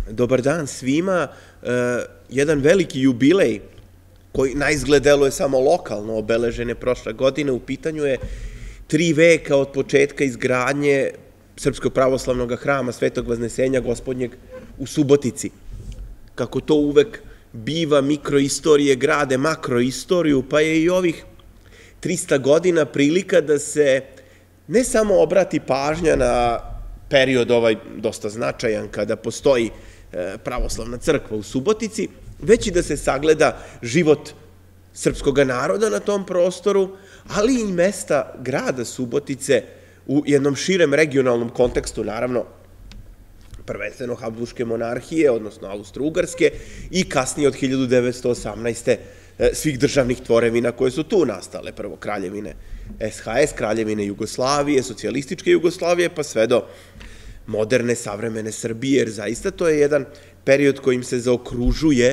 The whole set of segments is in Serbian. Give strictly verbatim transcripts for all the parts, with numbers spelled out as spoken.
Dobar dan svima. Jedan veliki jubilej koji na izgled deluje samo lokalno obeležen je prošle godine. U pitanju je tri veka od početka izgradnje Srpskog pravoslavnog hrama Svetog Vaznesenja Gospodnjeg u Subotici. Kako to uvek biva, mikroistorije grade makroistoriju, pa je i ovih trista godina prilika da se ne samo obrati pažnja na period ovaj dosta značajan kada postoji pravoslavna crkva u Subotici, već i da se sagleda život srpskog naroda na tom prostoru, ali i mesta grada Subotice u jednom širem regionalnom kontekstu, naravno, prvenstveno Habsburške monarhije, odnosno Austro-Ugarske, i kasnije od hiljadu devetsto osamnaeste. svih državnih tvorevina koje su tu nastale. Prvo kraljevine S H S, kraljevine Jugoslavije, socijalističke Jugoslavije, pa sve do moderne, savremene Srbije, jer zaista to je jedan period kojim se zaokružuje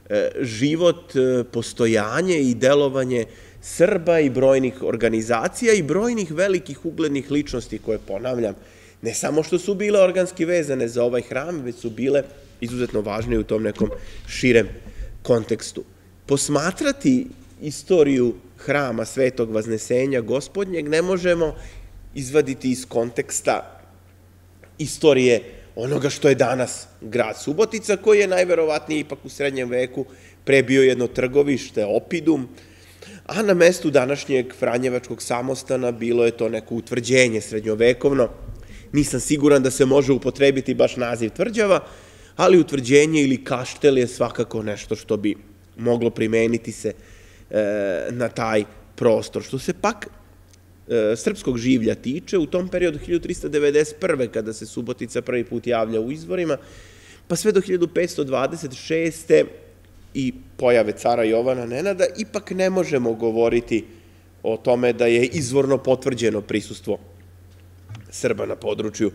život, postojanje i delovanje Srba i brojnih organizacija i brojnih velikih uglednih ličnosti koje, ponavljam, ne samo što su bile organski vezane za ovaj hram, već su bile izuzetno važne u tom nekom širem kontekstu. Posmatrati istoriju hrama Svetog Vaznesenja Gospodnjeg ne možemo izvaditi iz konteksta istorije onoga što je danas grad Subotica, koji je najverovatnije ipak u srednjem veku prebio jedno trgovište, opidum, a na mestu današnjeg Franjevačkog samostana bilo je to neko utvrđenje srednjovekovno. Nisam siguran da se može upotrebiti baš naziv tvrđava, ali utvrđenje ili kaštel je svakako nešto što bi moglo primeniti se na taj prostor. Što se pak srpskog življa tiče, u tom periodu hiljadu trista devedeset prve. kada se Subotica prvi put javlja u izvorima, pa sve do hiljadu petsto dvadeset šeste. i pojave cara Jovana Nenada, ipak ne možemo govoriti o tome da je izvorno potvrđeno prisustvo Srba na području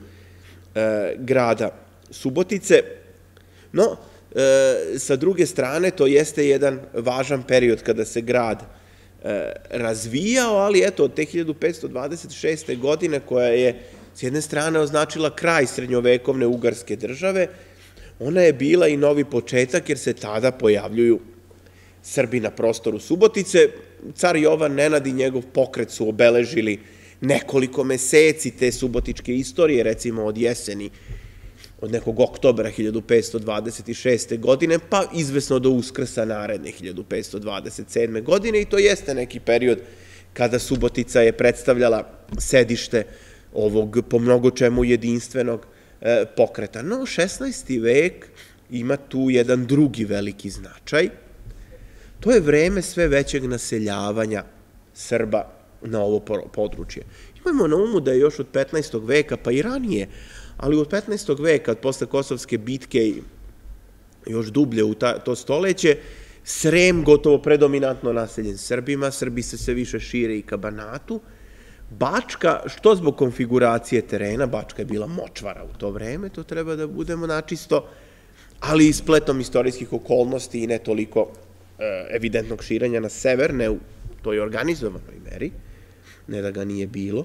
grada Subotice. No, sa druge strane, to jeste jedan važan period kada se grad razvijao, ali eto, od te hiljadu petsto dvadeset šeste. godine, koja je s jedne strane označila kraj srednjovekovne ugarske države, ona je bila i novi početak, jer se tada pojavljuju Srbi na prostoru Subotice. Car Jovan Nenad i njegov pokret su obeležili nekoliko meseci te subotičke istorije, recimo od jeseni, od nekog oktobra hiljadu petsto dvadeset šeste. godine, pa izvesno do Uskrsa naredne hiljadu petsto dvadeset sedme. godine, i to jeste neki period kada Subotica je predstavljala sedište ovog po mnogo čemu jedinstvenog pokreta. No, šesnaesti. vek ima tu jedan drugi veliki značaj. To je vreme sve većeg naseljavanja Srba na ovo područje. Imamo na umu da je još od petnaestog. veka, pa i ranije, ali od petnaestog. veka, posle Kosovske bitke i još dublje u to stoleće, Srem gotovo predominantno naseljen Srbima, Srbi se sve više šire i ka Banatu. Bačka, što zbog konfiguracije terena, Bačka je bila močvara u to vreme, to treba da budemo načisto, ali i spletom istorijskih okolnosti i ne toliko evidentnog širenja na sever, ne u toj organizovanoj meri, ne da ga nije bilo.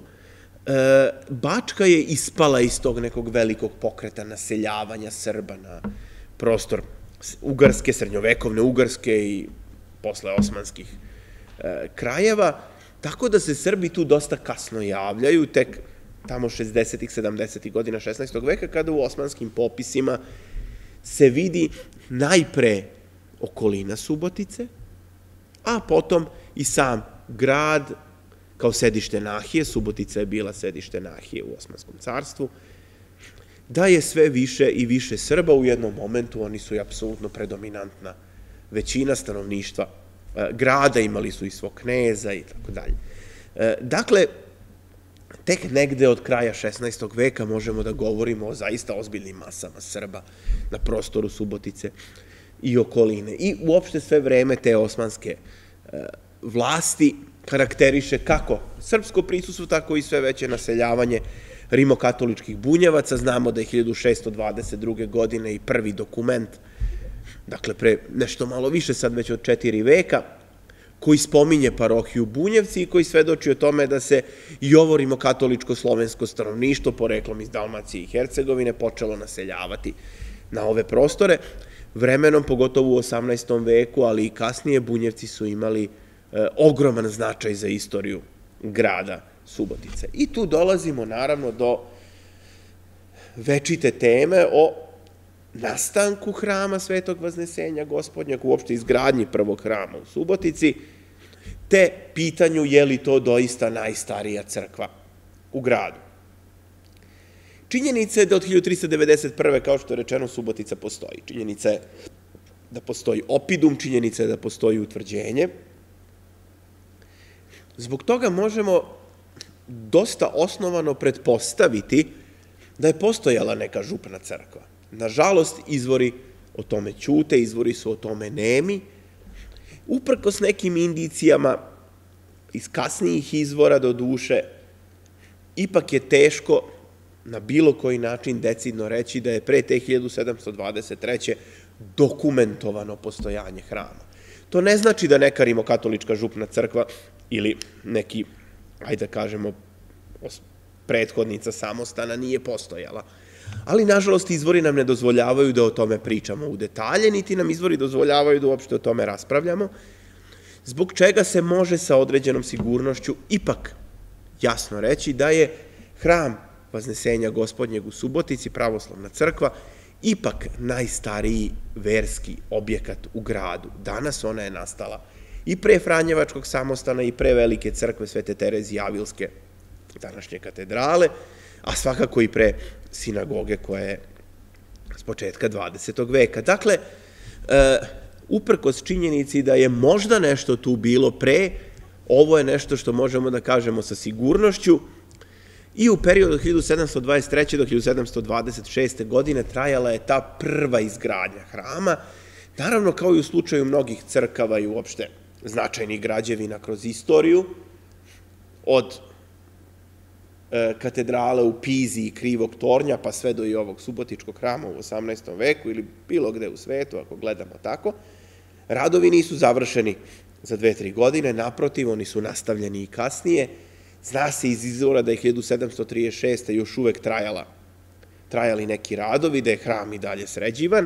Bačka je ispala iz tog nekog velikog pokreta naseljavanja Srba na prostor Ugarske, srednjovekovne Ugarske i posle osmanskih krajeva, tako da se Srbi tu dosta kasno javljaju, tek tamo šezdesetih, sedamdesetih godina šesnaestog. veka, kada u osmanskim popisima se vidi najpre okolina Subotice, a potom i sam grad kao sedište nahije. Subotica je bila sedište nahije u Osmanskom carstvu, da je sve više i više Srba. U jednom momentu oni su i apsolutno predominantna većina stanovništva grada, imali su i svog kneza i tako dalje. Dakle, tek negde od kraja šesnaestog. veka možemo da govorimo o zaista ozbiljnim masama Srba na prostoru Subotice i okoline. I uopšte sve vreme te osmanske vlasti karakteriše kako srpsko prisustvo, tako i sve veće naseljavanje rimokatoličkih bunjevaca. Znamo da je hiljadu šesto dvadeset druge. godine i prvi dokument, dakle pre nešto malo više, sad već od četiri veka, koji spominje parohiju Bunjevci i koji svedoči o tome da se i ovo rimokatoličko slovensko stanovništvo, poreklom iz Dalmacije i Hercegovine, počelo naseljavati na ove prostore. Vremenom, pogotovo u osamnaestom veku, ali i kasnije, Bunjevci su imali ogroman značaj za istoriju grada Subotice. I tu dolazimo, naravno, do večite teme o nastanku hrama Svetog Vaznesenja Gospodnjeg, uopšte izgradnji prvog hrama u Subotici, te pitanju je li to doista najstarija crkva u gradu. Činjenica je da od hiljadu tristo devedeset prve. kao što je rečeno, Subotica postoji. Činjenica je da postoji opidum, činjenica je da postoji utvrđenje. Zbog toga možemo dosta osnovano pretpostaviti da je postojala neka župna crkva. Nažalost, izvori o tome ćute, izvori su o tome nemi. Uprkos nekim indicijama iz kasnijih izvora do duše, ipak je teško na bilo koji način decidno reći da je pre te hiljadu sedamsto dvadeset treće. dokumentovano postojanje hrama. To ne znači da neka rimokatolička župna crkva ili neki, ajde da kažemo, prethodnica samostana nije postojala. Ali, nažalost, izvori nam ne dozvoljavaju da o tome pričamo u detalje, niti nam izvori dozvoljavaju da uopšte o tome raspravljamo, zbog čega se može sa određenom sigurnošću ipak jasno reći da je hram Vaznesenja Gospodnjeg u Subotici, pravoslavna crkva, ipak najstariji verski objekat u gradu. Danas ona je nastala i pre Franjevačkog samostana i pre Velike crkve Svete Terezije Avilske, današnje katedrale, a svakako i pre sinagoge koja je s početka dvadesetog veka. Dakle, uprkos činjenici da je možda nešto tu bilo pre, ovo je nešto što možemo da kažemo sa sigurnošću, i u periodu od hiljadu sedamsto dvadeset treće. do hiljadu sedamsto dvadeset šeste. godine trajala je ta prva izgradnja hrama, naravno kao i u slučaju mnogih crkava i uopšte značajnih građevina kroz istoriju, od katedrale u Pizi i Krivog tornja, pa sve do i ovog subotičkog hrama u osamnaestom veku ili bilo gde u svetu, ako gledamo tako, radovi nisu završeni za dve, tri godine, naprotiv, oni su nastavljeni i kasnije. Zna se iz izvora da je hiljadu sedamsto trideset šeste. još uvek trajala, trajali neki radovi, da je hram i dalje sređivan.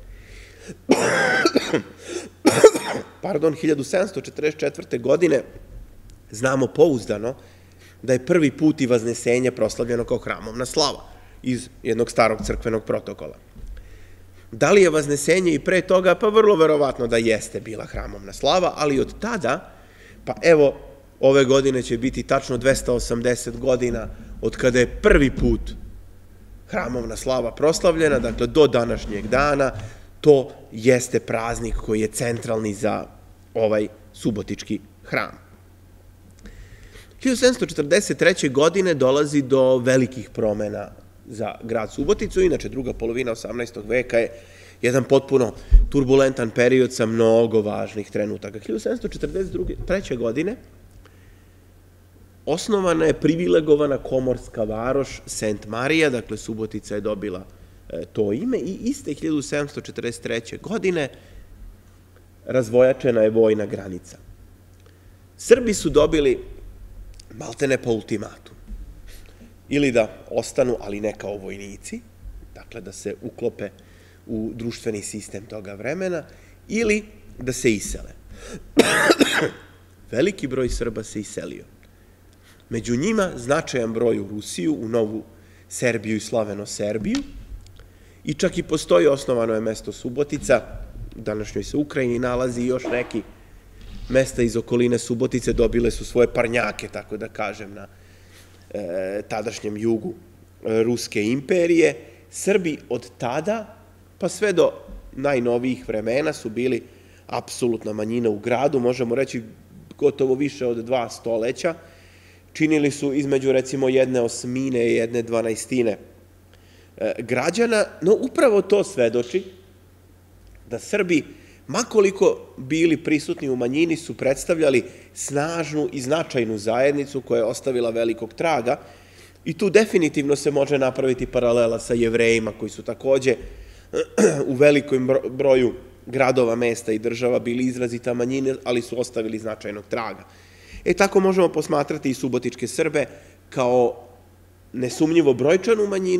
Pardon, hiljadu sedamsto četrdeset četvrte. godine znamo pouzdano da je prvi put i Vaznesenje proslavljeno kao hramovna slava iz jednog starog crkvenog protokola. Da li je Vaznesenje i pre toga? Pa vrlo verovatno da jeste bila hramovna slava, ali od tada, pa evo, ove godine će biti tačno dvesta osamdeset godina od kada je prvi put hramovna slava proslavljena, dakle do današnjeg dana, to jeste praznik koji je centralni za ovaj subotički hram. hiljadu sedamsto četrdeset treće. godine dolazi do velikih promena za grad Suboticu, inače druga polovina osamnaestog veka je jedan potpuno turbulentan period sa mnogo važnih trenutaka. hiljadu sedamsto četrdeset treće. godine osnovana je privilegovana komorska varoš Sent Marija, dakle Subotica je dobila to ime i iste hiljadu sedamsto četrdeset treće. godine razvojačena je vojna granica. Srbi su dobili maltene po ultimatu. Ili da ostanu, ali ne kao vojnici, dakle da se uklope u društveni sistem toga vremena, ili da se isele. Veliki broj Srba se iselio. Među njima značajan broj u Rusiju, u Novu Serbiju i Slaveno Serbiju, i čak i postoji, osnovano je mesto Subotica, u današnjoj se Ukrajini nalazi i još neki mesta iz okoline Subotice dobile su svoje parnjake, tako da kažem, na tadašnjem jugu Ruske imperije. Srbi od tada, pa sve do najnovijih vremena, su bili apsolutna manjina u gradu, možemo reći gotovo više od dva stoleća. Činili su između, recimo, jedne osmine i jedne dvanaestine građana, no upravo to svedoči da Srbi, makoliko bili prisutni u manjini, su predstavljali snažnu i značajnu zajednicu koja je ostavila velikog traga, i tu definitivno se može napraviti paralela sa Jevrejima koji su takođe u velikom broju gradova, mesta i država bili izrazita manjina, ali su ostavili značajnog traga. E tako možemo posmatrati i subotičke Srbe kao nesumnjivo brojčanu manjinu,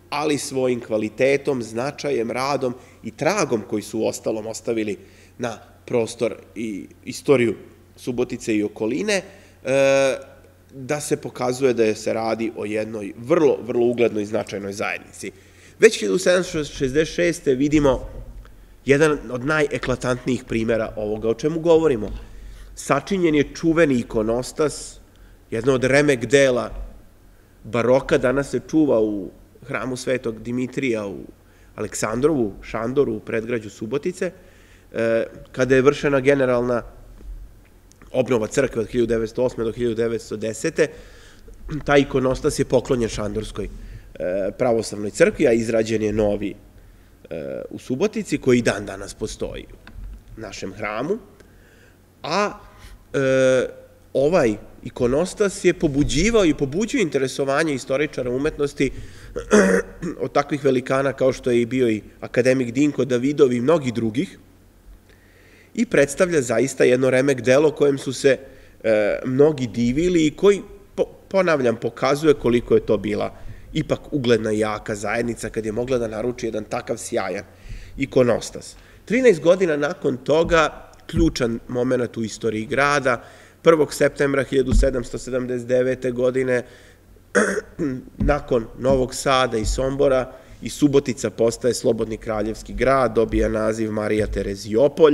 ali svojim kvalitetom, značajem, radom i tragom koji su ostalom ostavili na prostor i istoriju Subotice i okoline, da se pokazuje da se radi o jednoj vrlo, vrlo uglednoj i značajnoj zajednici. Već hiljadu sedamsto šezdeset šeste. vidimo jedan od najeklatantnijih primjera ovoga o čemu govorimo. Sačinjen je čuveni ikonostas, jedno od remek dela baroka, danas se čuva u hramu Svetog Dimitrija u Aleksandrovu, Šandoru, u predgrađu Subotice, kada je vršena generalna obnova crkve od hiljadu devetsto osme. do hiljadu devetsto desete. Taj ikonostas je poklonjen Šandorskoj pravoslavnoj crkvi, a izrađen je novi u Subotici, koji i dan danas postoji u našem hramu. A ovaj ikonostas je pobuđivao i pobuđio interesovanje istoričara umetnosti od takvih velikana kao što je i bio i akademik Dinko Davidov i mnogi drugih, i predstavlja zaista jedno remek delo kojem su se mnogi divili i koji, ponavljam, pokazuje koliko je to bila ipak ugledna i jaka zajednica kad je mogla da naruči jedan takav sjajan ikonostas. trinaest godina nakon toga, ključan moment u istoriji grada, prvog septembra hiljadu sedamsto sedamdeset devete. godine, nakon Novog Sada i Sombora, i Subotica postaje slobodni kraljevski grad, dobija naziv Marija Terezijopolj.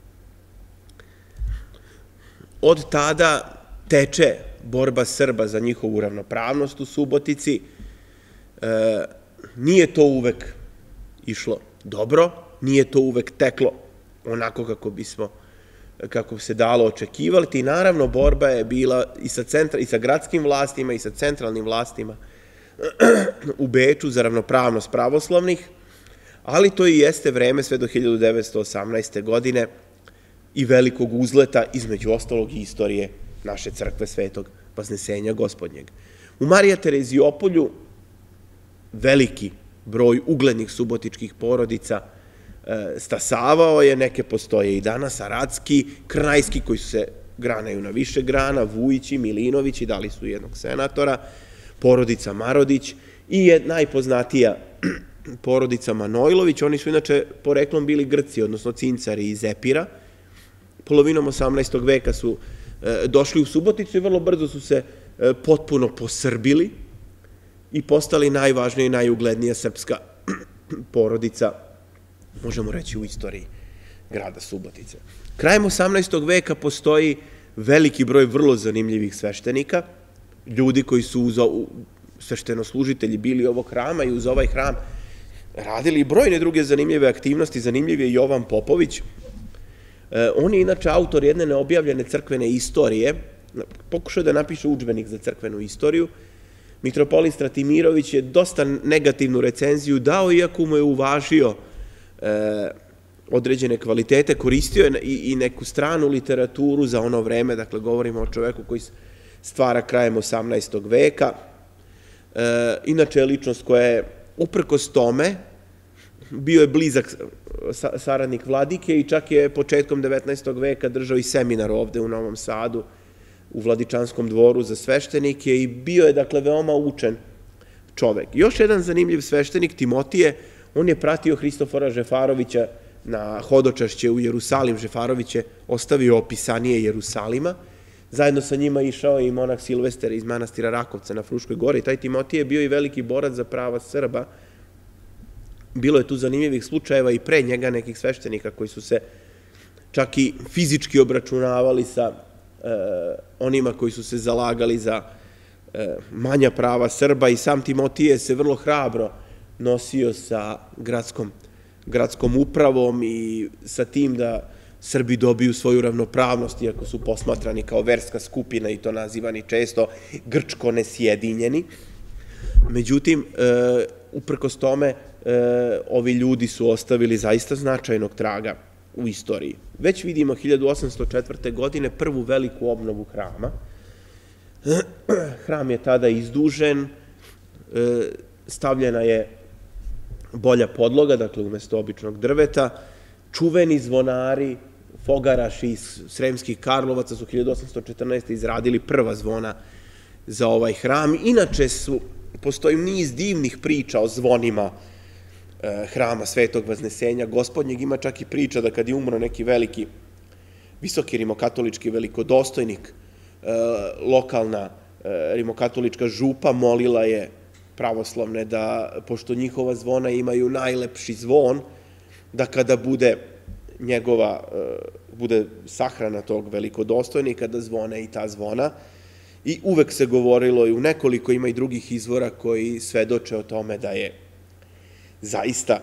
Od tada teče borba Srba za njihovu ravnopravnost u Subotici. Nije to uvek išlo dobro, nije to uvek teklo onako kako bismo, kako se dalo očekivati. I naravno, borba je bila i sa, centra, i sa gradskim vlastima i sa centralnim vlastima u Beču za ravnopravnost pravoslavnih, ali to i jeste vreme sve do hiljadu devetsto osamnaeste. godine i velikog uzleta, između ostalog i istorije naše crkve Svetog Vaznesenja Gospodnjeg. U Marija Terezijopolju veliki broj uglednih subotičkih porodica stasavao je, neke postoje i danas, Aradski, Krnajski, koji se granaju na više grana, Vujići, Milinovići, dali su jednog senatora, porodica Marodić i najpoznatija porodica Manojlović. Oni su inače poreklom bili Grci, odnosno Cincari iz Epira. Polovinom osamnaestog. veka su došli u Suboticu i vrlo brzo su se potpuno posrbili i postali najvažnija i najuglednija srpska porodica, možemo reći, u istoriji grada Subotice. Krajem osamnaestog. veka postoji veliki broj vrlo zanimljivih sveštenika, ljudi koji su uz sveštenoslužitelji bili ovog hrama i uz ovaj hram radili brojne druge zanimljive aktivnosti. Zanimljiv je Jovan Popović. On je inače autor jedne neobjavljene crkvene istorije, pokušao da napiše udžbenik za crkvenu istoriju. Mitropolit Stratimirović je dosta negativnu recenziju dao, iako mu je uvažio određene kvalitete, koristio je i neku stranu literaturu za ono vreme, dakle govorimo o čoveku koji stvara krajem osamnaestog. veka. Inače je ličnost koja je, uprkos tome, bio je blizak saradnik vladike i čak je početkom devetnaestog. veka držao i seminar ovde u Novom Sadu, u Vladičanskom dvoru za sveštenike, i bio je, dakle, veoma učen čovek. Još jedan zanimljiv sveštenik, Timotije, on je pratio Hristofora Žefarovića na hodočašće u Jerusalim. Žefarović je ostavio opisanije Jerusalima. Zajedno sa njima išao i monah Silvester iz manastira Rakovca na Fruškoj gori. Taj Timotije je bio i veliki borac za prava Srba. Bilo je tu zanimljivih slučajeva i pre njega nekih sveštenika koji su se čak i fizički obračunavali sa onima koji su se zalagali za manja prava Srba, i sam Timotije se vrlo hrabro nosio sa gradskom upravom i sa tim da Srbi dobiju svoju ravnopravnost, iako su posmatrani kao verska skupina i to nazivani često grčko nesjedinjeni. Međutim, uprkos tome, ovi ljudi su ostavili zaista značajnog traga u istoriji. Već vidimo hiljadu osamsto četvrte. godine prvu veliku obnovu hrama. Hram je tada izdužen, stavljena je bolja podloga, dakle umesto običnog drveta. Čuveni zvonari, fogaraši iz Sremskih Karlovaca su hiljadu osamsto četrnaeste. izradili prva zvona za ovaj hram. Inače su postoji niz divnih priča o zvonima hrama Svetog Vaznesenja Gospodnjeg. Ima čak i priča da kad je umro neki veliki, visoki rimokatolički velikodostojnik, lokalna rimokatolička župa molila je pravoslavne da, pošto njihova zvona imaju najlepši zvon, da kada bude njegova, bude sahrana tog velikodostojnika, da zvone i ta zvona. I uvek se govorilo, i u nekoliko ima i drugih izvora koji svedoče o tome da je zaista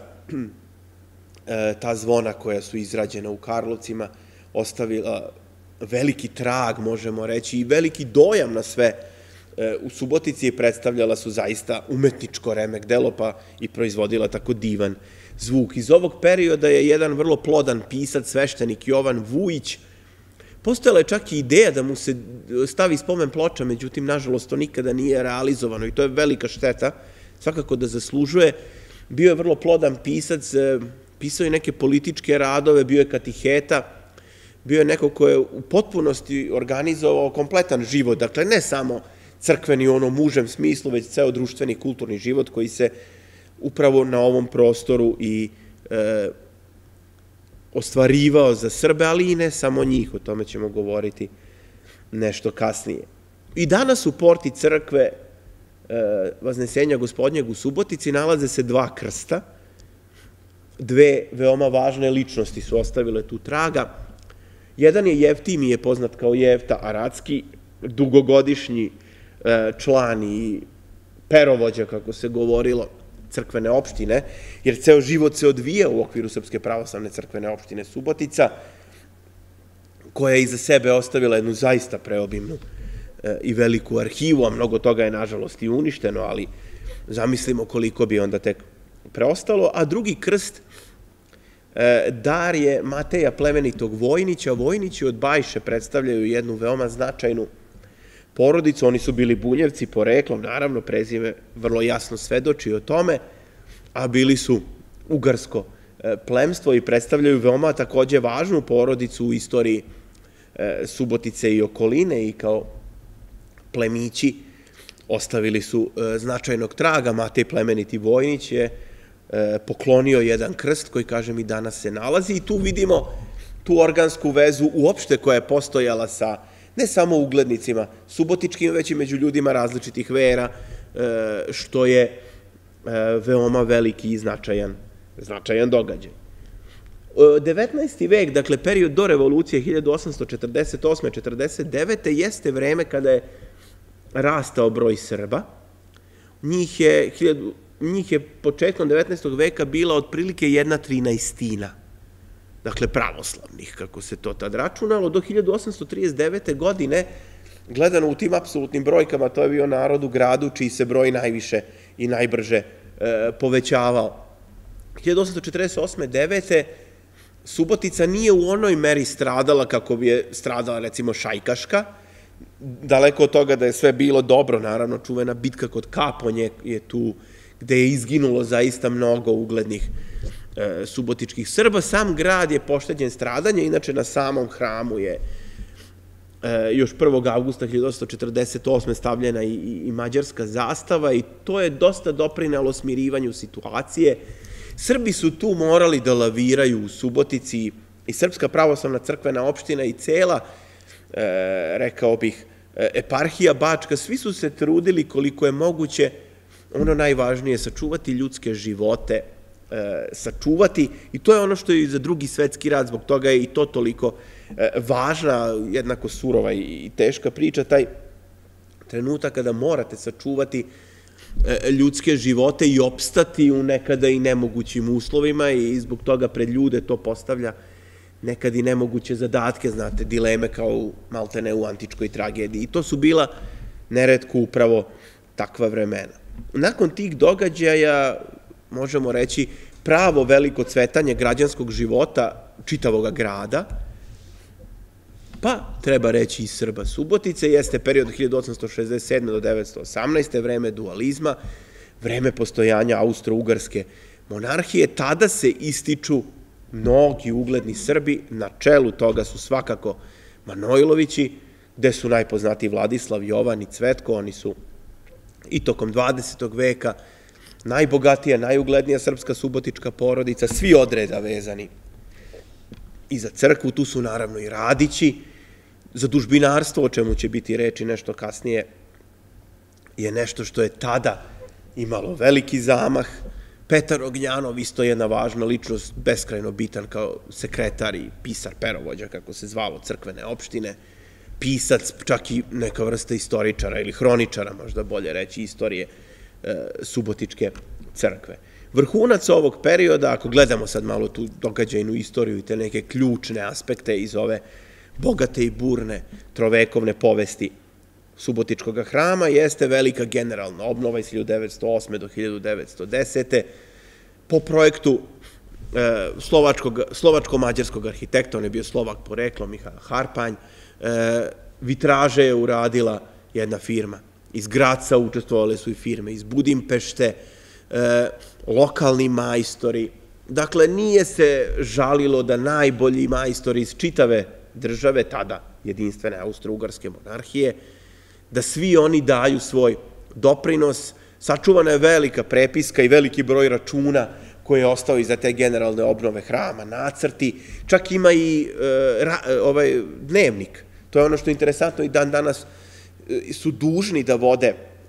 ta zvona koja su izrađena u Karlovcima ostavila veliki trag, možemo reći, i veliki dojam na sve u Subotici, i predstavljala su zaista umetničko remek delo, pa i proizvodila tako divan zvuk. Iz ovog perioda je jedan vrlo plodan pisac, sveštenik Jovan Vujić. Postojala je čak i ideja da mu se stavi spomen ploča, međutim, nažalost, to nikada nije realizovano i to je velika šteta, svakako da zaslužuje. Bio je vrlo plodan pisac, pisao je neke političke radove, bio je katiheta, bio je neko ko je u potpunosti organizovao kompletan život, dakle ne samo crkveni u onom mužem smislu, već ceo društveni kulturni život koji se upravo na ovom prostoru i e, ostvarivao za Srbe, ali i ne samo njih, o tome ćemo govoriti nešto kasnije. I danas u porti crkve e, Vaznesenja Gospodnjeg u Subotici nalaze se dva krsta, dve veoma važne ličnosti su ostavile tu traga. Jedan je Jeftimije, poznat kao Jefta Aratski, dugogodišnji član i perovođa, kako se govorilo, crkvene opštine, jer ceo život se odvija u okviru Srpske pravoslavne crkvene opštine Subotica, koja je iza sebe ostavila jednu zaista preobimnu i veliku arhivu, a mnogo toga je, nažalost, i uništeno, ali zamislimo koliko bi onda tek preostalo. A drugi krst, dar je Mateja Plemenitog Vojnića. Vojnići od Bajše predstavljaju jednu veoma značajnu porodicu. Oni su bili Bunjevci poreklom, naravno, prezime vrlo jasno svedoči o tome, a bili su ugarsko plemstvo i predstavljaju veoma takođe važnu porodicu u istoriji Subotice i okoline, i kao plemići ostavili su značajnog traga. Matej Plemeniti Vojnić je poklonio jedan krst koji, kažem, i danas se nalazi, i tu vidimo tu organsku vezu uopšte koja je postojala sa ne samo uglednicima subotičkim, već i među ljudima različitih vera, što je veoma veliki i značajan, značajan događaj. devetnaesti vek, dakle period do revolucije hiljadu osamsto četrdeset osme do četrdeset devete jeste vreme kada je rastao broj Srba. Njih je, njih je početkom devetnaestog veka bila otprilike jedna trinaestina. Dakle, pravoslavnih, kako se to tad računalo, do hiljadu osamsto trideset devete godine, gledano u tim apsolutnim brojkama, to je bio narod u gradu čiji se broj najviše i najbrže povećavao. hiljadu osamsto četrdeset osme do devete Subotica nije u onoj meri stradala kako bi je stradala, recimo, Šajkaška. Daleko od toga da je sve bilo dobro, naravno, čuvena bitka kod Kaponje je tu gde je izginulo zaista mnogo uglednih subotičkih Srba. Sam grad je pošteđen stradanja, inače na samom hramu je još prvog avgusta hiljadu osamsto četrdeset osme stavljena i mađarska zastava, i to je dosta doprinelo smirivanju situacije. Srbi su tu morali da laviraju u Subotici, i Srpska pravoslavna crkvena opština i cela, rekao bih, eparhija Bačka, svi su se trudili koliko je moguće, ono najvažnije, sačuvati ljudske živote, sačuvati, i to je ono što je i za Drugi svetski rat, zbog toga je i to toliko važna, jednako surova i teška priča, taj trenutak kada morate sačuvati ljudske živote i opstati u nekada i nemogućim uslovima, i zbog toga pred ljude to postavlja nekad i nemoguće zadatke, znate, dileme kao maltene u antičkoj tragediji, i to su bila neretko upravo takva vremena. Nakon tih događaja, možemo reći, pravo veliko cvetanje građanskog života čitavog grada, pa treba reći i Srba Subotice, jeste period hiljadu osamsto šezdeset sedme do devetsto osamnaeste. vreme dualizma, vreme postojanja Austro-Ugarske monarhije. Tada se ističu mnogi ugledni Srbi, na čelu toga su svakako Manojlovići, gde su najpoznatiji Vladislav, Jovan i Cvetko. Oni su i tokom dvadesetog veka, najbogatija, najuglednija srpska subotička porodica, svi odreda vezani i za crkvu, tu su naravno i Radići, zadužbinarstvo, o čemu će biti reči nešto kasnije, je nešto što je tada imalo veliki zamah. Petar Ognjanov, isto jedna važna ličnost, beskrajno bitan kao sekretar i pisar, perovođa, kako se zvalo, crkvene opštine, pisac, čak i neka vrsta istoričara ili hroničara, možda bolje reći, istorije Subotičke crkve. Vrhunac ovog perioda, ako gledamo sad malo tu događajnu istoriju i te neke ključne aspekte iz ove bogate i burne trovekovne povesti Subotičkog hrama, jeste velika generalna obnova iz hiljadu devetsto osme do hiljadu devetsto desete po projektu slovačko-mađarskog arhitekta, on je bio Slovak poreklom, Mihael Harpanj. Vitraže je uradila jedna firma iz Graca, učestvovale su i firme iz Budimpešte, lokalni majstori. Dakle, nije se žalilo da najbolji majstori iz čitave države, tada jedinstvene Austro-Ugarske monarhije, da svi oni daju svoj doprinos. Sačuvana je velika prepiska i veliki broj računa koji je ostao iza te generalne obnove hrama, nacrti, čak ima i dnevnik. To je ono što je interesantno, i dan danas su dužni da vode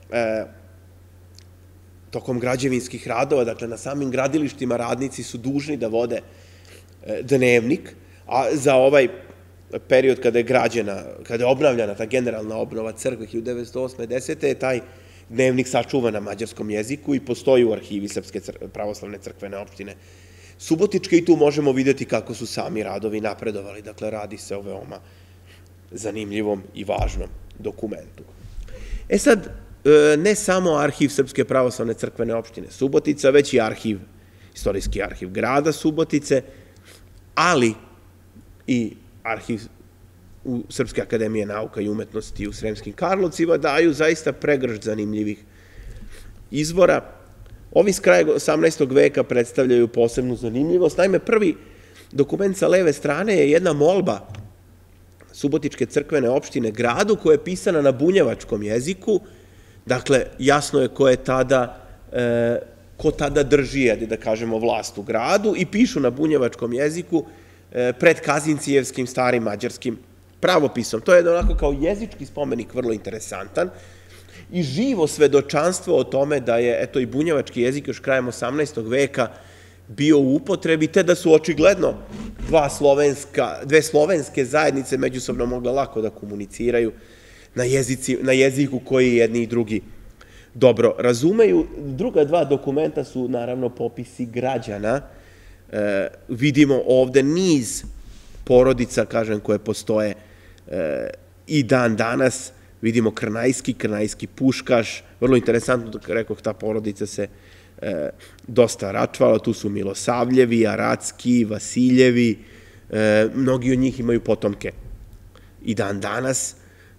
tokom građevinskih radova, dakle na samim gradilištima radnici su dužni da vode dnevnik, a za ovaj period kada je građena, kada je obnavljana ta generalna obnova crkve hiljadu devetsto osme do desete je taj dnevnik sačuvan na mađarskom jeziku i postoji u arhivi Srpske pravoslavne crkvene opštine Subotičke i tu možemo vidjeti kako su sami radovi napredovali. Dakle, radi se o veoma zanimljivom i važnom dokumentu. E sad, ne samo arhiv Srpske pravoslavne crkvene opštine Subotica, već i arhiv, istorijski arhiv grada Subotice, ali i arhiv u Srpske akademije nauka i umetnosti u Sremskim Karlovcima daju zaista pregršt zanimljivih izvora. Ovi s kraja osamnaestog veka predstavljaju posebnu zanimljivost. Naime, prvi dokument sa leve strane je jedna molba Subotičke crkvene opštine gradu koja je pisana na bunjevačkom jeziku. Dakle, jasno je ko je tada, ko tada drži, da kažemo, vlast u gradu i pišu na bunjevačkom jeziku pred Kazincijevskim starim mađarskim pravopisom. To je onako kao jezički spomenik vrlo interesantan i živo svedočanstvo o tome da je, eto, i bunjevački jezik još krajem osamnaestog veka bio u upotrebi, te da su očigledno dva slovenska, dve slovenske zajednice međusobno mogle lako da komuniciraju na jeziku koji jedni i drugi dobro razumeju. Druga dva dokumenta su naravno popisi građana. Vidimo ovde niz porodica, kažem, koje postoje i dan danas. Vidimo Krnajski, Krnajski puškaš. Vrlo interesantno, dok rekoh, ta porodica se dosta račvala. Tu su Milosavljevi, Aratski, Vasiljevi. Mnogi od njih imaju potomke i dan danas.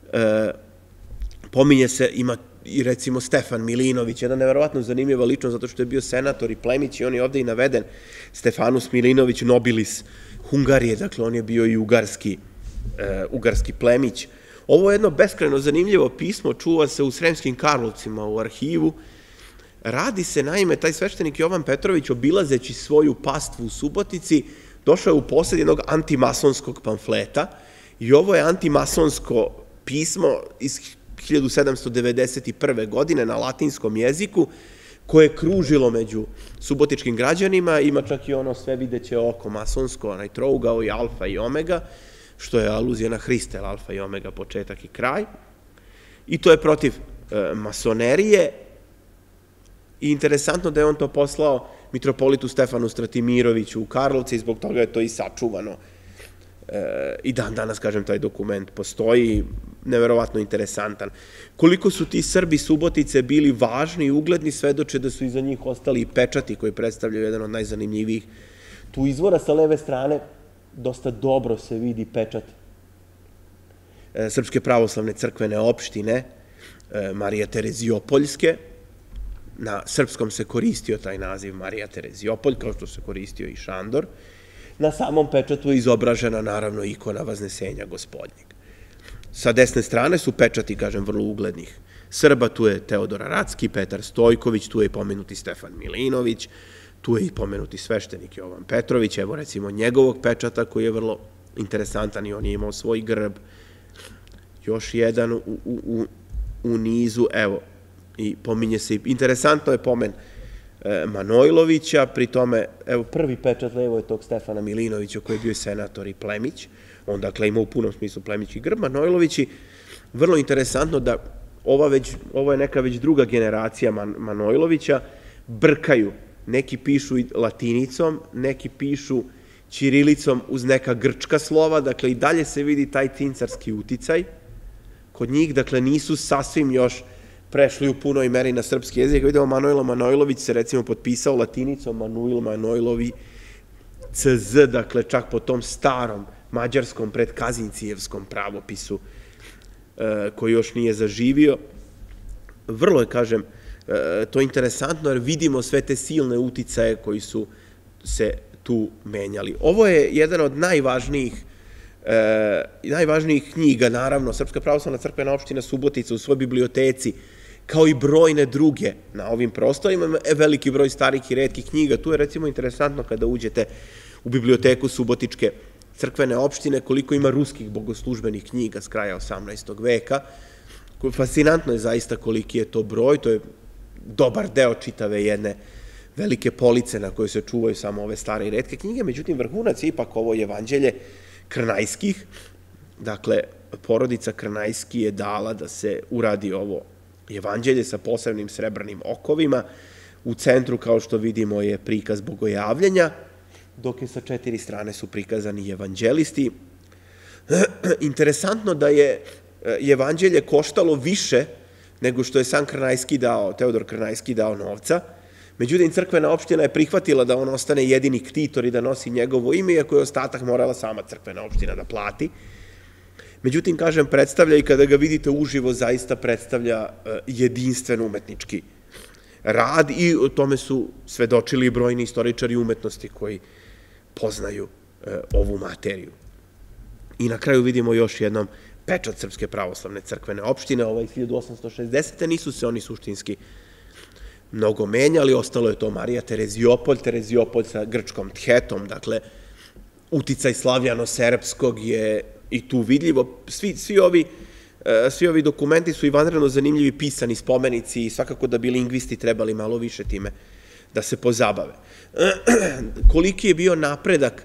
Pominje se, ima i recimo Stefan Milinović, jedna neverovatno zanimljiva ličnost, zato što je bio senator i plemić i on je ovde i naveden. Stefanus Milinović, nobilis Hungarije, dakle on je bio i ugarski, ugarski plemić. Ovo je jedno beskrajno zanimljivo pismo, čuva se u Sremskim Karlovcima u arhivu. Radi se, naime, taj sveštenik Jovan Petrović, obilazeći svoju pastvu u Subotici, došao je u posjed jednog antimasonskog pamfleta i ovo je antimasonsko pismo iz hiljadu sedamsto devedeset prve. godine na latinskom jeziku, koje je kružilo među subotičkim građanima. Ima čak i ono sve videće oko masonsko, onaj trougao i alfa i omega, što je aluzija na Hrista, alfa i omega, početak i kraj. I to je protiv masonerije. I interesantno da je on to poslao mitropolitu Stefanu Stratimiroviću u Karlovce i zbog toga je to i sačuvano. I dan danas, kažem, taj dokument postoji, neverovatno interesantan. Koliko su ti Srbi Subotice bili važni i ugledni, svedoče da su iza njih ostali i pečati koji predstavljaju jedan od najzanimljivijih. Tu izvora sa leve strane dosta dobro se vidi pečat Srpske pravoslavne crkvene opštine Marija Terezijopoljske. Na srpskom se koristio taj naziv Marija Terezijopolj, kao što se koristio i Šandor. Na samom pečatu je izobražena, naravno, ikona Vaznesenja Gospodnjeg. Sa desne strane su pečati, kažem, vrlo uglednih Srba, tu je Teodor Racki, Petar Stojković, tu je i pomenuti Stefan Milinović, tu je i pomenuti sveštenik Jovan Petrović, evo recimo njegovog pečata koji je vrlo interesantan i on je imao svoj grb. Još jedan u, u, u, u nizu, evo, i pominje se, interesantno je pomen e, Manojlovića, pri tome, evo, prvi pečat levo je tog Stefana Milinovića koji je bio senator i plemić, on dakle ima u punom smislu plemićki grb. Manojlovići, vrlo interesantno da ova već, ovo je neka već druga generacija Man, Manojlovića, brkaju, neki pišu latinicom, neki pišu ćirilicom uz neka grčka slova, dakle i dalje se vidi taj cincarski uticaj kod njih, dakle nisu sasvim još prešli u punoj meri na srpski jezik. Vidimo, Manojlo Manojlović se recimo potpisao latinicom, Manuil Manojlovi C Z, dakle čak po tom starom mađarskom predkazincijevskom pravopisu koji još nije zaživio. Vrlo je, kažem, to je interesantno jer vidimo sve te silne uticaje koji su se tu menjali. Ovo je jedan od najvažnijih E, najvažnijih knjiga, naravno, Srpska pravoslavna crkvena opština Subotica u svojoj biblioteci, kao i brojne druge na ovim prostorima, veliki broj starih i retkih knjiga. Tu je recimo interesantno kada uđete u biblioteku Subotičke crkvene opštine koliko ima ruskih bogoslužbenih knjiga s kraja osamnaestog veka. Fascinantno je zaista koliki je to broj, to je dobar deo čitave jedne velike police na kojoj se čuvaju samo ove stare i retke knjige, međutim vrhunac je ipak ovo evanđelje Krnajskih. Dakle, porodica Krnajski je dala da se uradi ovo evanđelje sa posebnim srebrnim okovima. U centru, kao što vidimo, je prikaz bogojavljenja, dok je sa četiri strane su prikazani evanđelisti. Interesantno da je evanđelje koštalo više nego što je sam Krnajski dao, Teodor Krnajski dao novca. Međutim, crkvena opština je prihvatila da on ostane jedini ktitor i da nosi njegovo ime, iako je ostatak morala sama crkvena opština da plati. Međutim, kažem, predstavlja i kada ga vidite uživo, zaista predstavlja jedinstven umetnički rad i o tome su svedočili brojni istoričari umetnosti koji poznaju ovu materiju. I na kraju vidimo još jednom pečat Srpske pravoslavne crkvene opštine, ovaj iz hiljadu osamsto šezdesete. Nisu se oni suštinski mnogo menjali, ostalo je to Marija Terezijopolj, Terezijopolj sa grčkom thetom, dakle, uticaj slavljano-serbskog je i tu vidljivo. Svi, svi, ovi, svi ovi dokumenti su i vanredno zanimljivi pisani spomenici i svakako da bi lingvisti trebali malo više time da se pozabave. Koliki je bio napredak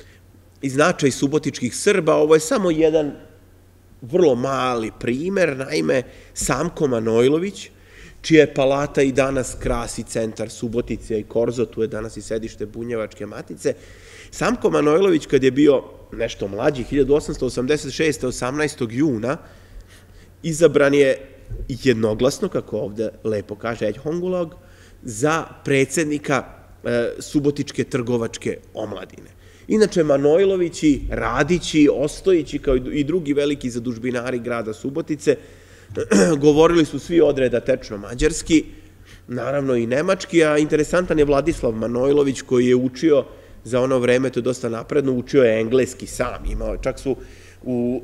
i značaj subotičkih Srba, ovo je samo jedan vrlo mali primer, naime, Samko Manojlović, čija je palata i danas krasi centar Subotice i Korzo, tu je danas i sedište Bunjevačke matice. Samko Manojlović, kad je bio nešto mlađi, hiljadu osamsto osamdeset šeste. osamnaestog juna, izabran je jednoglasno, kako ovde lepo kaže Edj Hongulog, za predsjednika Subotičke trgovačke omladine. Inače, Manojlovići, Radići, Ostojići, kao i drugi veliki zadužbinari grada Subotice, govorili su svi odreda tečno mađarski, naravno i nemački, a interesantan je Vladislav Manojlović koji je učio za ono vreme, to je dosta napredno, učio je engleski sam. Imao, čak su u,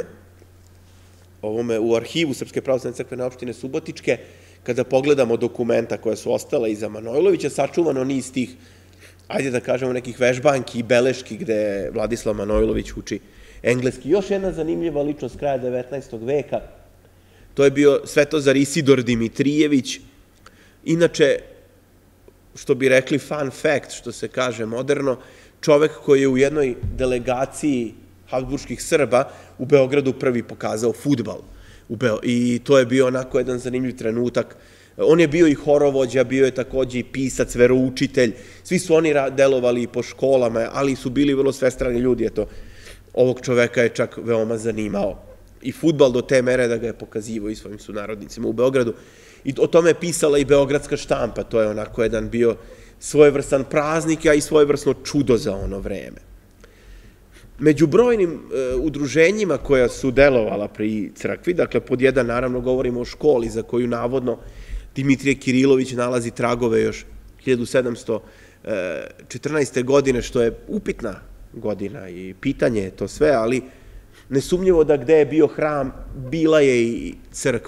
ovome, u arhivu Srpske pravoslavne crkvene opštine Subotičke, kada pogledamo dokumenta koja su ostala iza Manojlovića, sačuvano niz tih, ajde da kažemo, nekih vežbanki i beleški gde Vladislav Manojlović uči engleski. Još jedna zanimljiva ličnost kraja devetnaestog veka, to je bio Svetozar Isidor Dimitrijević, inače, što bi rekli fun fact, što se kaže moderno, čovek koji je u jednoj delegaciji habsburških Srba u Beogradu prvi pokazao fudbal. I to je bio onako jedan zanimljiv trenutak. On je bio i horovođa, bio je takođe i pisac, veroučitelj, svi su oni delovali po školama, ali su bili vrlo svestrani ljudi, eto, ovog čoveka je čak veoma zanimao i fudbal do te mere da ga je pokazivao i svojim sunarodnicima u Beogradu. I o tome je pisala i beogradska štampa, to je onako jedan bio svojevrstan praznik, a i svojevrsno čudo za ono vreme. Među brojnim udruženjima koja su delovala pri crkvi, dakle, pod jedan, naravno, govorimo o školi za koju navodno Dimitrije Kirilović nalazi tragove još hiljadu sedamsto četrnaeste. godine, što je upitna godina i pitanje je to sve, ali nesumnjivo da gde je bio hram, bila je i crkva,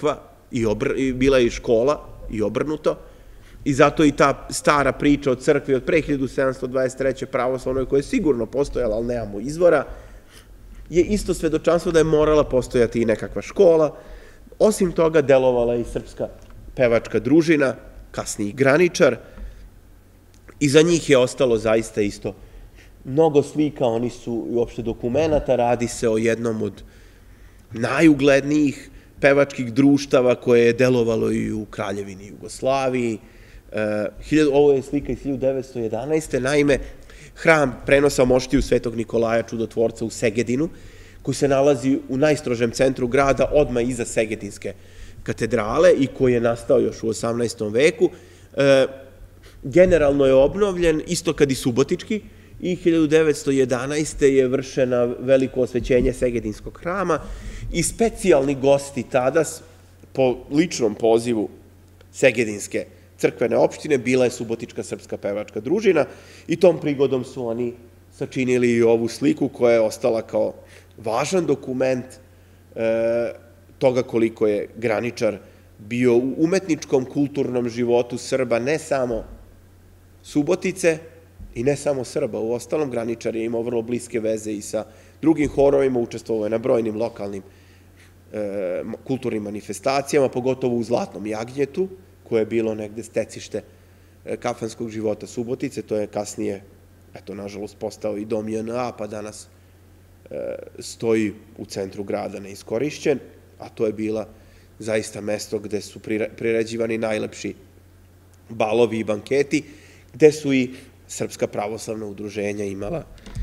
i bila je i škola i obrnuto. I zato i ta stara priča o crkvi od pre hiljadu sedamsto dvadeset treće pravoslavnoj, koja je sigurno postojala, ali nemamo izvora, je isto svedočanstvo da je morala postojati i nekakva škola. Osim toga, delovala je i srpska pevačka družina, kasniji Graničar. Iza njih je ostalo zaista isto mnogo slika, oni su i uopšte dokumenta, radi se o jednom od najuglednijih pevačkih društava koje je delovalo i u Kraljevini Jugoslaviji. Ovo je slika iz hiljadu devetsto jedanaeste. Naime, hram prenosa moštiju Svetog Nikolaja Čudotvorca u Segedinu, koji se nalazi u najstrožem centru grada, odmah iza Segedinske katedrale i koji je nastao još u osamnaestom veku. Generalno je obnovljen, isto kad i Subotički, i hiljadu devetsto jedanaeste. je vršena veliko osvećenje Segedinskog hrama i specijalni gosti tada, po ličnom pozivu Segedinske crkvene opštine, bila je Subotička srpska pevačka družina i tom prigodom su oni sačinili i ovu sliku koja je ostala kao važan dokument toga koliko je Graničar bio u umetničkom kulturnom životu Srba, ne samo Subotice i ne samo Srba. U ostalom, Graničar je imao vrlo bliske veze i sa drugim horovima, učestvovao je na brojnim lokalnim kulturnim manifestacijama, pogotovo u Zlatnom jagnjetu, koje je bilo negde stecište kafanskog života Subotice. To je kasnije, eto, nažalost, postao i dom J N A, pa danas stoji u centru grada neiskorišćen, a to je bila zaista mesto gde su priređivani najlepši balovi i banketi, gde su i srpska pravoslavna udruženja imala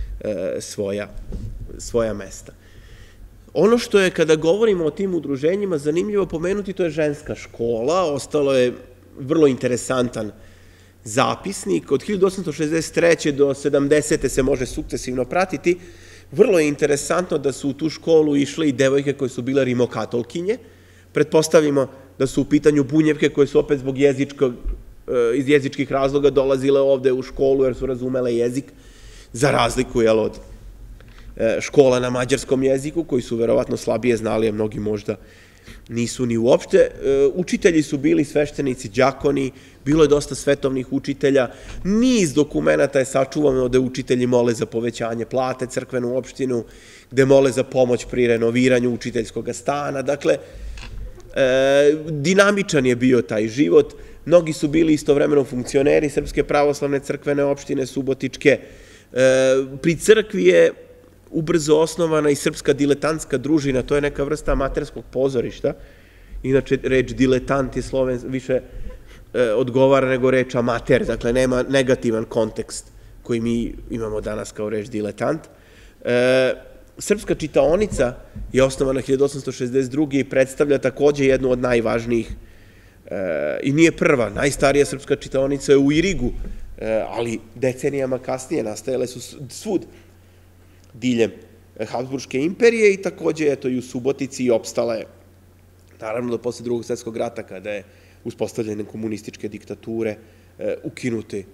svoja mesta. Ono što je, kada govorimo o tim udruženjima, zanimljivo pomenuti, to je ženska škola. Ostalo je vrlo interesantan zapisnik. Od hiljadu osamsto šezdeset treće do sedamdesete se može sukcesivno pratiti. Vrlo je interesantno da su u tu školu išle i devojke koje su bile rimokatolkinje. Pretpostavimo da su u pitanju bunjevke koje su opet zbog iz jezičkih razloga dolazile ovde u školu jer su razumele jezik, za razliku od škola na mađarskom jeziku, koji su verovatno slabije znali, a mnogi možda nisu ni uopšte. Učitelji su bili sveštenici, đakoni, bilo je dosta svetovnih učitelja. Niz dokumenta je sačuvano da učitelji mole za povećanje plate, crkvenu opštinu, gde mole za pomoć pri renoviranju učiteljskog stana. Dakle, dinamičan je bio taj život. Mnogi su bili istovremeno funkcioneri Srpske pravoslavne crkvene opštine Subotičke. Pri crkvi je ubrzo osnovana i Srpska diletantska družina, to je neka vrsta amaterskog pozorišta. Inače, reč diletant je više odgovara nego reč amater, dakle nema negativan kontekst koji mi imamo danas kao reč diletant. Srpska čitaonica je osnovana hiljadu osamsto šezdeset druge. i predstavlja takođe jednu od najvažnijih, i nije prva, najstarija srpska čitaonica je u Irigu, ali decenijama kasnije nastajale su svud diljem Habsburške imperije i takođe eto i u Subotici i opstala je, naravno do posle drugog svetskog rata, kada je uspostavljene komunističke diktature, ukinuti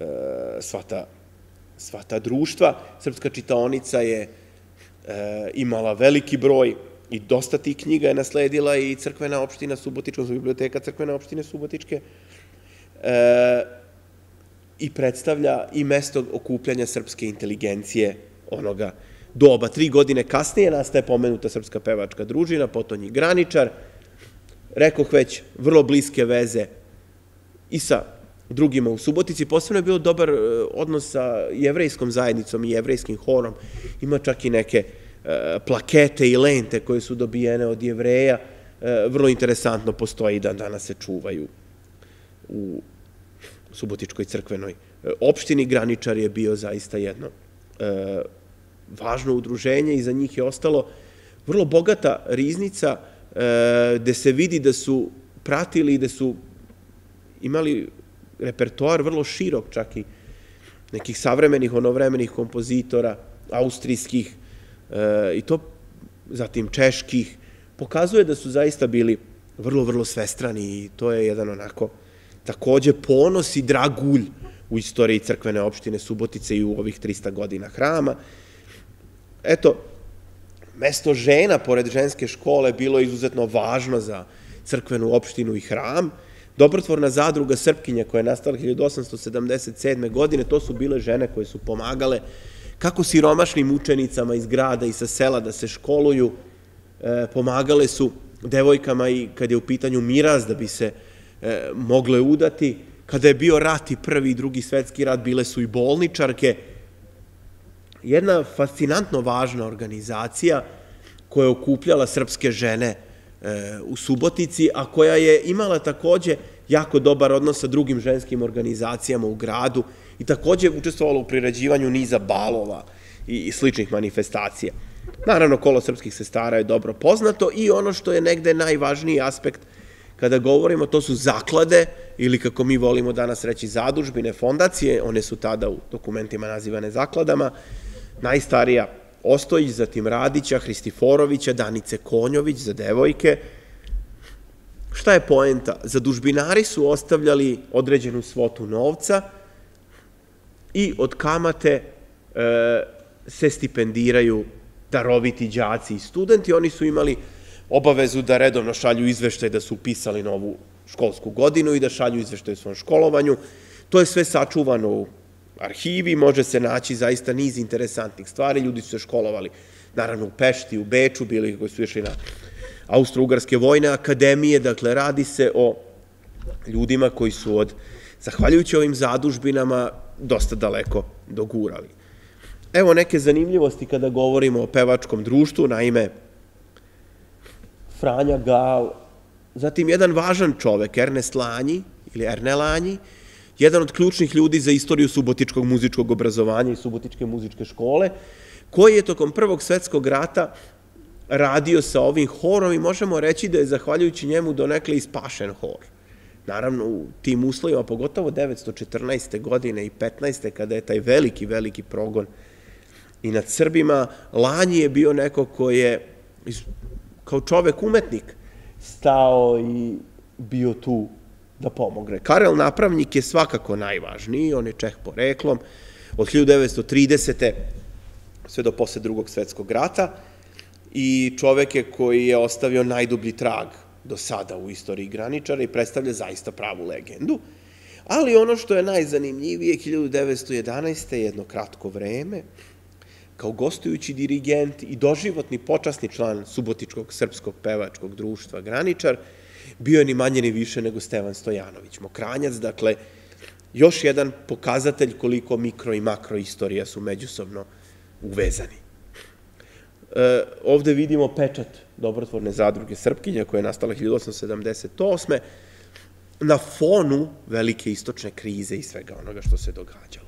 sva ta društva. Srpska čitaonica je imala veliki broj i dosta tih knjiga je nasledila i crkvena opština Subotička, biblioteka crkvene opštine Subotičke, i predstavlja i mesto okupljanja srpske inteligencije onoga doba. Tri godine kasnije nastaje pomenuta Srpska pevačka družina, potom i Graničar. Rekoh već, vrlo bliske veze i sa drugima u Subotici. Posebno je bio dobar odnos sa jevrejskom zajednicom i jevrejskim horom. Ima čak i neke plakete i lente koje su dobijene od Jevreja. Vrlo interesantno, postoji i dan danas se čuvaju u Subotičkoj crkvenoj opštini. Graničar je bio zaista jedno važno udruženje i za njih je ostalo vrlo bogata riznica gde se vidi da su pratili i da su imali repertoar vrlo širok, čak i nekih savremenih, onovremenih kompozitora, austrijskih i to, zatim čeških. Pokazuje da su zaista bili vrlo, vrlo svestrani i to je jedan onako takođe ponos i dragulj u istoriji crkvene opštine Subotice i u ovih trista godina hrama. Eto, mesto žena pored ženske škole bilo je izuzetno važno za crkvenu opštinu i hram. Dobrotvorna zadruga Srpkinja koja je nastala hiljadu osamsto sedamdeset sedme. godine, to su bile žene koje su pomagale kako siromašnim učenicama iz grada i sa sela da se školuju, pomagale su devojkama i kad je u pitanju miraz da bi se mogle udati. Kada je bio rat i prvi i drugi svetski rat, bile su i bolničarke. Jedna fascinantno važna organizacija koja je okupljala srpske žene u Subotici, a koja je imala takođe jako dobar odnos sa drugim ženskim organizacijama u gradu i takođe učestvovala u priređivanju niza balova i sličnih manifestacija. Naravno, kolo srpskih sestara je dobro poznato i ono što je negde najvažniji aspekt kada govorimo, to su zaklade ili kako mi volimo danas reći zadužbine, fondacije, one su tada u dokumentima nazivane zakladama, najstarija Ostojić, zatim Radića, Hristoforovića, Danice Konjović za devojke. Šta je poenta? Zadužbinari su ostavljali određenu svotu novca i od kamate se stipendiraju daroviti đaci i studenti. Oni su imali obavezu da redovno šalju izveštaj da su upisali novu školsku godinu i da šalju izveštaj o svom školovanju. To je sve sačuvano u arhivi, može se naći zaista niz interesantnih stvari. Ljudi su se školovali, naravno, u Pešti, u Beču, bili koji su išli na Austro-Ugarske vojne akademije. Dakle, radi se o ljudima koji su od, zahvaljujući ovim zadužbinama, dosta daleko dogurali. Evo neke zanimljivosti kada govorimo o pevačkom društvu, naime, Franja Gal, zatim jedan važan čovek, Ernest Lanji, ili Erne Lanji, jedan od ključnih ljudi za istoriju subotičkog muzičkog obrazovanja i subotičke muzičke škole, koji je tokom Prvog svetskog rata radio sa ovim horom i možemo reći da je zahvaljujući njemu donekle i spašen hor. Naravno, u tim uslovima, pogotovo devetsto četrnaeste. godine i petnaeste. kada je taj veliki, veliki progon i nad Srbima, Lanji je bio neko ko je, kao čovek umetnik, stao i bio tu da pomogne. Karel Napravnik je svakako najvažniji, on je Čeh poreklom, od hiljadu devetsto tridesete. sve do posle Drugog svetskog rata i čovek je koji je ostavio najdublji trag do sada u istoriji graničara i predstavlja zaista pravu legendu. Ali ono što je najzanimljivije, hiljadu devetsto jedanaeste. jedno kratko vreme, kao gostujući dirigent i doživotni počasni član Subotičkog srpskog pevačkog društva Graničar, bio je ni manje ni više nego Stevan Stojanović Mokranjac, dakle, još jedan pokazatelj koliko mikro i makro istorija su međusobno uvezani. Ovde vidimo pečat Dobrotvorne zadruge Srpkinja, koja je nastala hiljadu osamsto sedamdeset osme. na fonu velike istočne krize i svega onoga što se događalo.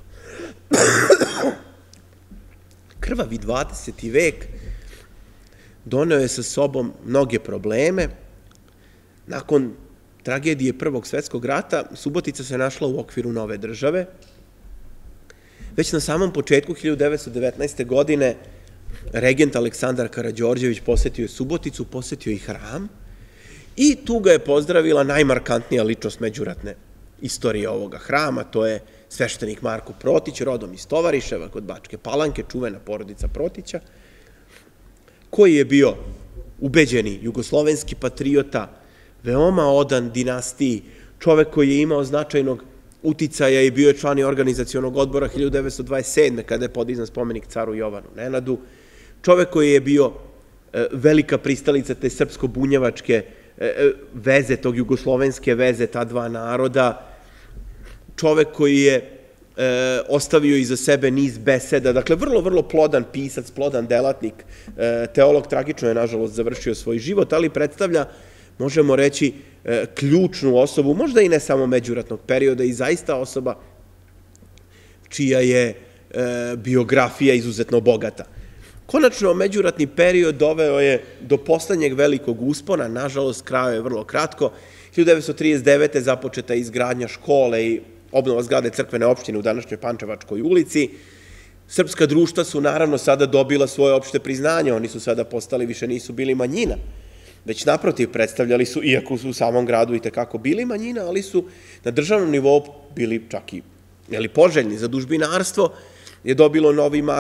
Krvavi dvadeseti vek doneo je sa sobom mnoge probleme. Nakon tragedije Prvog svetskog rata, Subotica se našla u okviru nove države. Već na samom početku hiljadu devetsto devetnaeste. godine regent Aleksandar Karađorđević posetio je Suboticu, posetio i hram i tu ga je pozdravila najmarkantnija ličnost međuratne istorije ovoga hrama, to je sveštenik Marko Protić, rodom iz Tovariševa kod Bačke Palanke, čuvena porodica Protića, koji je bio ubeđeni jugoslovenski patriota, veoma odan dinastiji, čovek koji je imao značajnog uticaja i bio je član i organizacionog odbora hiljadu devetsto dvadeset sedme. kada je podizan spomenik caru Jovanu Nenadu, čovek koji je bio velika pristalica te srpsko-bunjevačke veze, tog jugoslovenske veze, ta dva naroda, čovek koji je ostavio iza sebe niz beseda, dakle vrlo, vrlo plodan pisac, plodan delatnik, teolog, tragično je nažalost završio svoj život, ali predstavlja, možemo reći, ključnu osobu, možda i ne samo međuratnog perioda, i zaista osoba čija je biografija izuzetno bogata. Konačno, međuratni period doveo je do poslednjeg velikog uspona, nažalost, kraj je vrlo kratko. hiljadu devetsto trideset devete. započeta je izgradnja škole i obnova zgrade crkvene opštine u današnjoj Pančevačkoj ulici. Srpska društva su naravno sada dobila svoje opšte priznanje, oni su sada postali, više nisu bili manjina, već naprotiv predstavljali su, iako su u samom gradu i tekako bili manjina, ali su na državnom nivou bili čak i poželjni. Zadužbinarstvo je dobilo novi mah,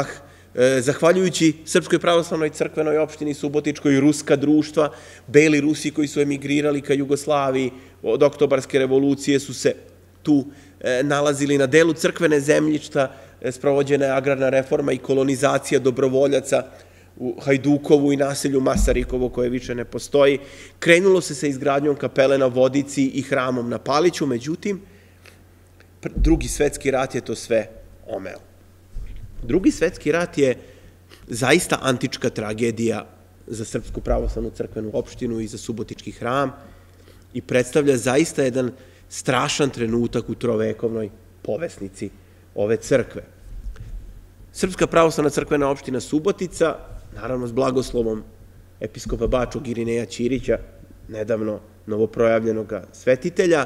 zahvaljujući Srpskoj pravoslavnoj crkvenoj opštini Subotičkoj, ruska društva, beli Rusi koji su emigrirali ka Jugoslaviji od oktobarske revolucije su se tu nalazili na delu crkvene zemljišta, sprovođena je agrarna reforma i kolonizacija dobrovoljaca u Hajdukovu i naselju Masarikovo koje više ne postoji. Krenulo se sa izgradnjom kapele na Vodici i hramom na Paliću, međutim, Drugi svetski rat je to sve omeo. Drugi svetski rat je zaista antička tragedija za Srpsku pravoslavnu crkvenu opštinu i za Subotički hram i predstavlja zaista jedan strašan trenutak u trovekovnoj povesnici ove crkve. Srpska pravoslavna crkvena opština Subotica, naravno s blagoslovom episkopa Bačkog Irineja Ćirića, nedavno novoprojavljenog svetitelja,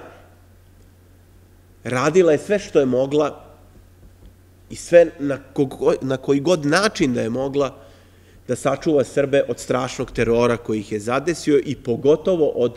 radila je sve što je mogla i sve na koji god način da je mogla da sačuva Srbe od strašnog terora koji ih je zadesio i pogotovo od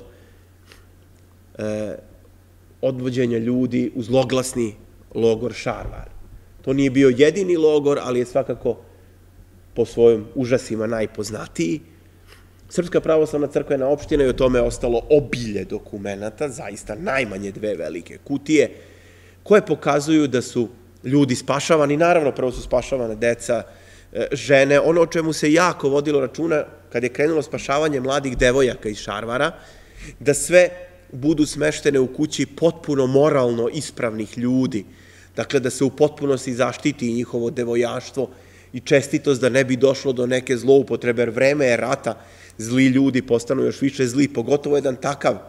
odvođenja ljudi u zloglasni logor Šarvar. To nije bio jedini logor, ali je svakako po svojim užasima najpoznatiji. Srpska pravoslavna crkvena opština je o tome ostalo obilje dokumenata, zaista najmanje dve velike kutije, koje pokazuju da su ljudi spašavani. Naravno, prvo su spašavane deca, žene. Ono o čemu se jako vodilo računa kad je krenulo spašavanje mladih devojaka iz Šarvara, da sve budu smeštene u kući potpuno moralno ispravnih ljudi. Dakle, da se u potpunosti zaštiti njihovo devojaštvo i čestitost, da ne bi došlo do neke zloupotrebe, jer vreme je rata, zli ljudi postanu još više zli, pogotovo jedan takav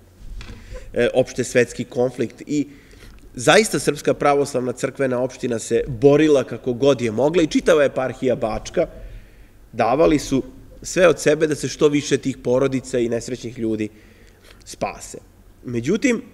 opšte svetski konflikt. I zaista Srpska pravoslavna crkvena opština se borila kako god je mogla i čitava eparhija Bačka davali su sve od sebe da se što više tih porodica i nesrećnih ljudi spase. Međutim,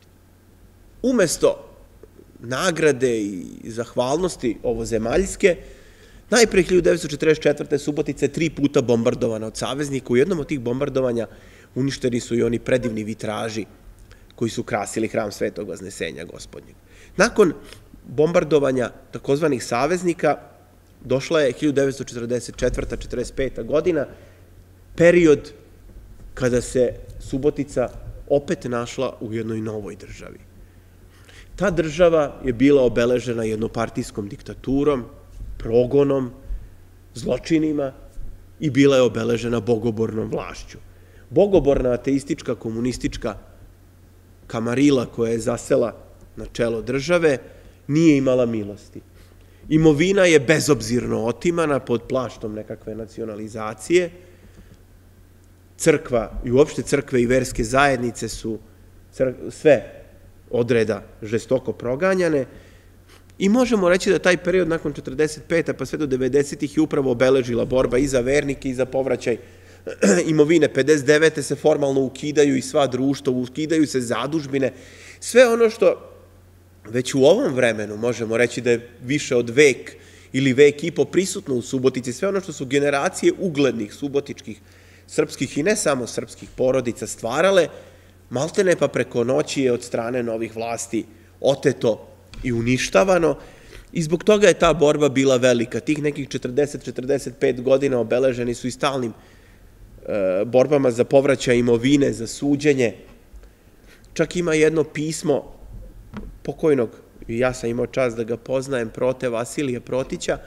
umesto nagrade i zahvalnosti ovozemaljske, najpre hiljadu devetsto četrdeset četvrte. Subotica je tri puta bombardovana od saveznika. U jednom od tih bombardovanja uništeni su i oni predivni vitraži koji su krasili hram Svetog Vaznesenja Gospodnjeg. Nakon bombardovanja takozvanih saveznika došla je hiljadu devetsto četrdeset četvrta do četrdeset peta. godina, period kada se Subotica opet našla u jednoj novoj državi. Ta država je bila obeležena jednopartijskom diktaturom, progonom, zločinima i bila je obeležena bogobornom vlašću. Bogoborna, ateistička, komunistička kamarila koja je zasela na čelo države nije imala milosti. Imovina je bezobzirno otimana pod plaštom nekakve nacionalizacije. Crkva i uopšte crkve i verske zajednice su sve odreda žestoko proganjane i možemo reći da taj period nakon četrdeset pete. pa sve do devedesetih je upravo obeležila borba i za vernike i za povraćaj imovine. pedeset devete. se formalno ukidaju i sva društva, ukidaju se zadužbine. Sve ono što već u ovom vremenu možemo reći da je više od vek ili vek i po prisutno u Subotici, sve ono što su generacije uglednih subotičkih, srpskih i ne samo srpskih porodica stvarale, maltene pa preko noći je od strane novih vlasti oteto i uništavano i zbog toga je ta borba bila velika. Tih nekih četrdeset do četrdeset pet godina obeleženi su i stalnim borbama za povraćaj imovine, za suđenje. Čak ima jedno pismo pokojnog, i ja sam imao čast da ga poznajem, prote Vasilija Protića,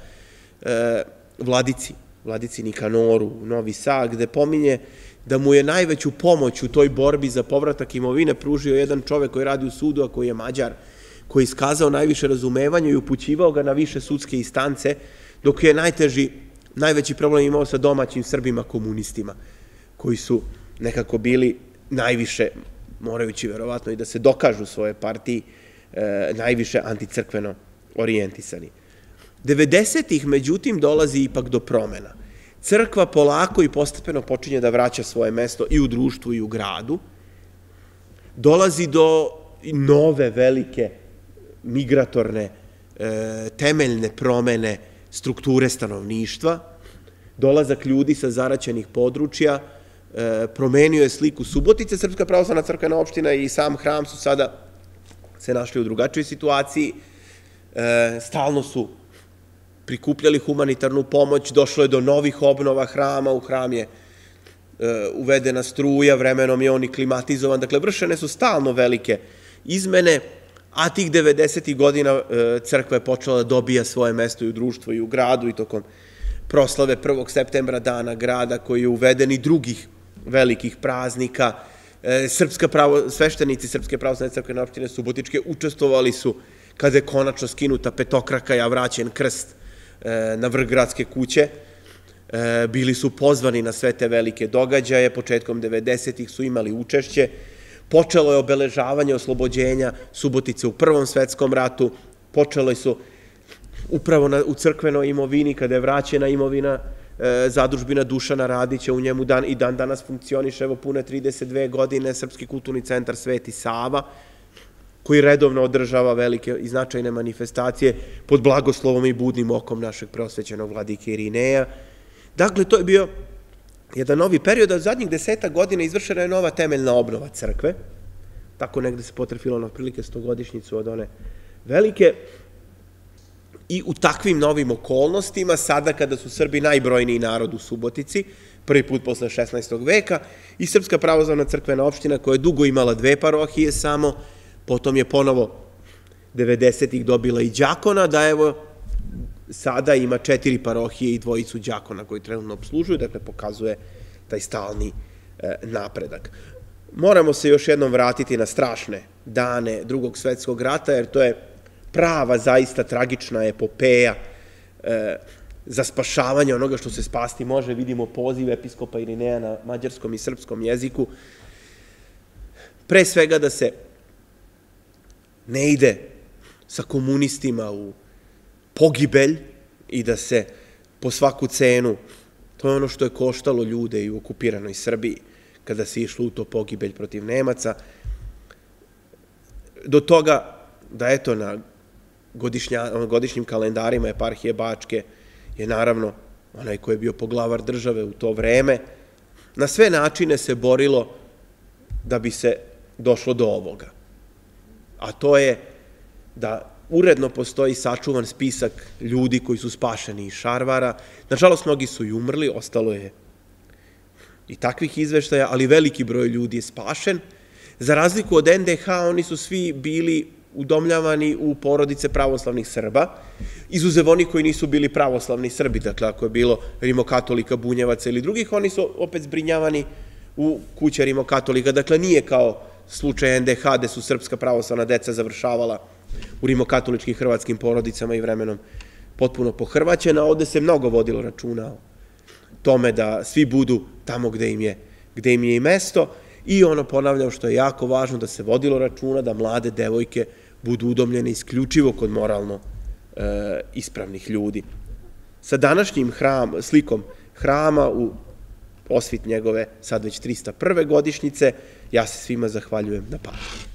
vladici, vladici Nikanoru, Novi Sad, gde pominje da mu je najveću pomoć u toj borbi za povratak imovine pružio jedan čovek koji radi u sudu, a koji je Mađar, koji je iskazao najviše razumevanja i upućivao ga na više sudske instance, dok je najteži, najveći problem imao sa domaćim Srbima komunistima, koji su nekako bili najviše, morajući verovatno i da se dokažu svoje partiji, najviše anticrkveno orijentisani. devedesetih. međutim, dolazi ipak do promena. Crkva polako i postepeno počinje da vraća svoje mesto i u društvu i u gradu. Dolazi do nove, velike, migratorne, temeljne promene strukture stanovništva. Dolazak ljudi sa zaraćenih područja promenio je sliku Subotice. Srpska pravoslavna crkvena opština i sam hram su sada se našli u drugačijoj situaciji. Stalno su prikupljali humanitarnu pomoć, došlo je do novih obnova hrama, u hram je uvedena struja, vremenom je on i klimatizovan, dakle vršene su stalno velike izmene, a tih devedesetih godina crkva je počela da dobija svoje mesto i u društvu i u gradu i tokom proslave prvog septembra, dana grada, koji je uveden i drugih velikih praznika. Srpska pravo, sveštenici Srpske pravoslavne crkvene opštine Subotičke učestvovali su kada je konačno skinuta petokraka, a vraćen krst na vrh gradske kuće. Bili su pozvani na sve te velike događaje, početkom devedesetih su imali učešće. Počelo je obeležavanje oslobođenja Subotice u Prvom svetskom ratu, počelo su upravo u crkvenoj imovini, kada je vraćena imovina zadužbina Dušana Radića, u njemu i dan danas funkcioniše, evo pune trideset dve godine, Srpski kulturni centar Sveti Sava, koji redovno održava velike i značajne manifestacije pod blagoslovom i budnim okom našeg preosvećenog vladike Irineja. Dakle, to je bio jedan novi period, a zadnjih desetak godina izvršena je nova temeljna obnova crkve, tako negde se potrefilo na otprilike stogodišnjicu od one velike, i u takvim novim okolnostima, sada kada su Srbi najbrojniji narod u Subotici, prvi put posle šesnaestog veka, i Srpska pravoslavna crkvena opština, koja je dugo imala dve parohije samo, potom je ponovo devedesetih dobila i đakona, da evo sada ima četiri parohije i dvojicu đakona koji trenutno obslužuju, dakle pokazuje taj stalni napredak. Moramo se još jednom vratiti na strašne dane Drugog svetskog rata, jer to je prava, zaista tragična epopeja za spašavanje onoga što se spasti može. Vidimo poziv episkopa Irineja na mađarskom i srpskom jeziku. Pre svega da se ne ide sa komunistima u pogibelj i da se po svaku cenu, to je ono što je koštalo ljude i u okupiranoj Srbiji, kada se išlo u to pogibelj protiv Nemaca, do toga da eto na godišnjim kalendarima eparhije Bačke je naravno onaj koji je bio poglavar države u to vreme, na sve načine se borilo da bi se došlo do ovoga. A to je da uredno postoji sačuvan spisak ljudi koji su spašeni iz Šarvara. Nažalost, mnogi su i umrli, ostalo je i takvih izveštaja, ali veliki broj ljudi je spašen. Za razliku od en de ha, oni su svi bili udomljavani u porodice pravoslavnih Srba, izuzev oni koji nisu bili pravoslavni Srbi, dakle ako je bilo rimokatolika, bunjevaca ili drugih, oni su opet zbrinjavani u kuće rimokatolika, dakle nije kao slučaj en de ha gde su srpska pravoslavna deca završavala u rimokatoličkim hrvatskim porodicama i vremenom potpuno pohrvaćena. Ovde se mnogo vodilo računa o tome da svi budu tamo gde im je, gde im je i mesto, i ono, ponavljam, što je jako važno, da se vodilo računa da mlade devojke budu udomljene isključivo kod moralno ispravnih ljudi. Sa današnjim slikom hrama u osvit njegove sad već trista prve godišnjice, ja se svima zahvaljujem na pažnji.